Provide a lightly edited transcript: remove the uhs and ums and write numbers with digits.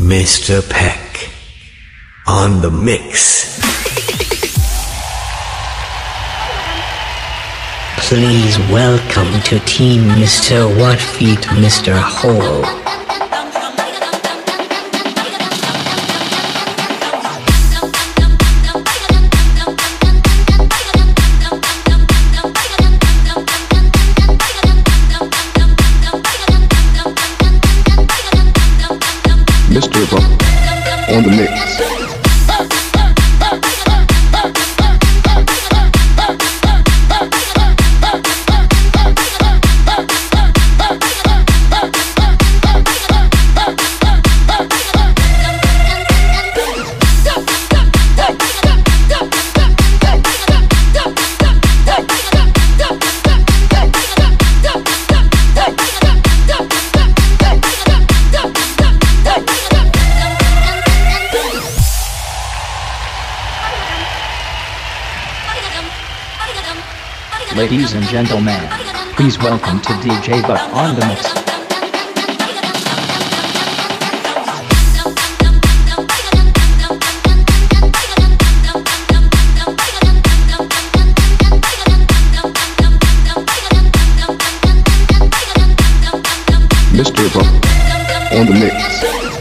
MizTer Pheak on the mix. Please welcome to Team Mr. What Feet Mr. Hole. MizTer Pheak on the mix. Ladies and gentlemen, please welcome to DJ Buck on the mix. MizTer Pheak on the mix.